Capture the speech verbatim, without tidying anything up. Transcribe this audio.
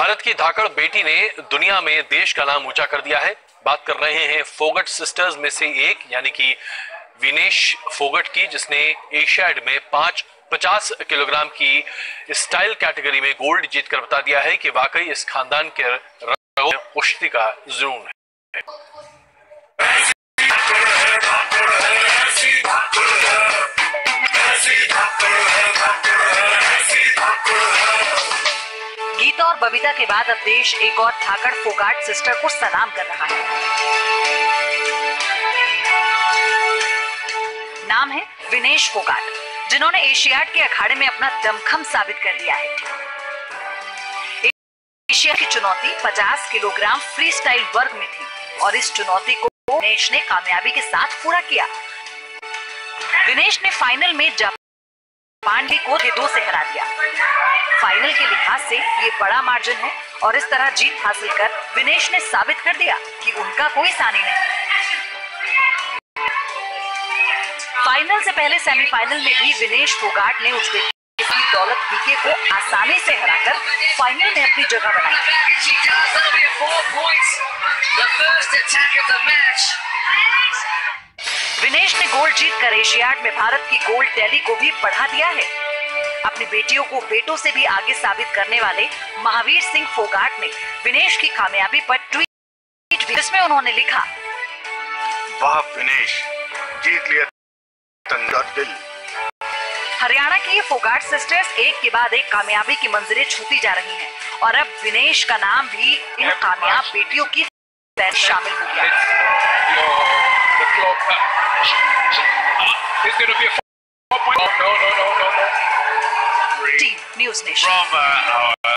भारत की धाकड़ बेटी ने दुनिया में देश का नाम ऊंचा कर दिया है। बात कर रहे हैं फोगट सिस्टर्स में से एक यानी कि विनेश फोगट की, जिसने एशियाड में पांच पचास किलोग्राम की स्टाइल कैटेगरी में गोल्ड जीतकर बता दिया है कि वाकई इस खानदान के रगों में कुश्ती का जुनून है। गीता और बबीता के बाद अब देश एक और धाकड़ फोगाट सिस्टर को सलाम कर रहा है। नाम है विनेश फोगाट, जिन्होंने एशियाड के अखाड़े में अपना दमखम साबित कर दिया है। एशिया की चुनौती पचास किलोग्राम फ्री स्टाइल वर्ग में थी और इस चुनौती को विनेश ने कामयाबी के साथ पूरा किया। विनेश ने फाइनल में जापान को दो से हरा दिया। फाइनल के लिहाज से ये बड़ा मार्जिन है और इस तरह जीत हासिल कर विनेश ने साबित कर दिया कि उनका कोई सानी नहीं। फाइनल से पहले सेमीफाइनल में भी विनेश फोगाट ने उज्बेकिस्तान की दौलत बीके को आसानी से हराकर फाइनल में अपनी जगह बनाई। विनेश ने गोल्ड जीतकर एशियाड में भारत की गोल्ड टैली को भी बढ़ा दिया है। अपनी बेटियों को बेटों से भी आगे साबित करने वाले महावीर सिंह फोगाट ने विनेश की कामयाबी पर ट्वीट, जिसमें उन्होंने लिखा, वाह विनेश, जीत लिया दिल। हरियाणा की ये फोगाट सिस्टर्स एक के बाद एक कामयाबी की मंजिलें छूती जा रही हैं और अब विनेश का नाम भी इन कामयाब बेटियों की फहरिस्त शामिल हो गया। Team news nation.